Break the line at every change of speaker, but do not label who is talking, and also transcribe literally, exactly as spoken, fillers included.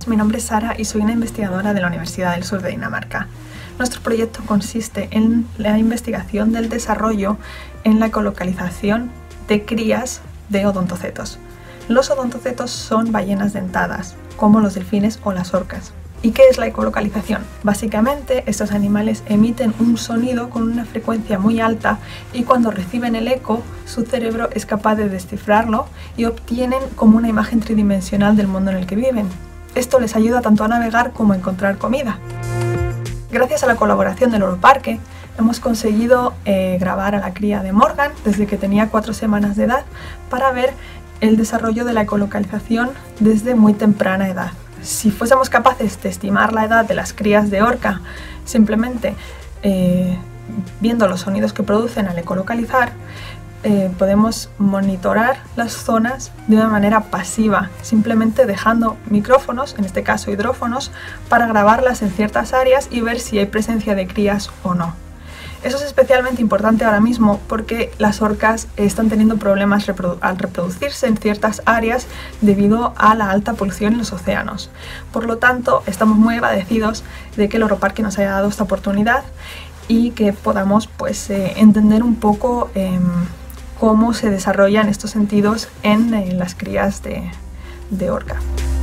mi nombre es Sara y soy una investigadora de la Universidad del Sur de Dinamarca. Nuestro proyecto consiste en la investigación del desarrollo en la ecolocalización de crías de odontocetos. Los odontocetos son ballenas dentadas, como los delfines o las orcas. ¿Y qué es la ecolocalización? Básicamente, estos animales emiten un sonido con una frecuencia muy alta y cuando reciben el eco, su cerebro es capaz de descifrarlo y obtienen como una imagen tridimensional del mundo en el que viven. Esto les ayuda tanto a navegar como a encontrar comida. Gracias a la colaboración del Oroparque, hemos conseguido eh, grabar a la cría de Morgan desde que tenía cuatro semanas de edad para ver el desarrollo de la ecolocalización desde muy temprana edad. Si fuésemos capaces de estimar la edad de las crías de orca simplemente eh, viendo los sonidos que producen al ecolocalizar, eh, podemos monitorar las zonas de una manera pasiva, simplemente dejando micrófonos, en este caso hidrófonos, para grabarlas en ciertas áreas y ver si hay presencia de crías o no. Eso es especialmente importante ahora mismo porque las orcas están teniendo problemas reprodu- al reproducirse en ciertas áreas debido a la alta polución en los océanos. Por lo tanto, estamos muy agradecidos de que el Oroparque nos haya dado esta oportunidad y que podamos pues, eh, entender un poco eh, cómo se desarrollan estos sentidos en eh, las crías de, de orca.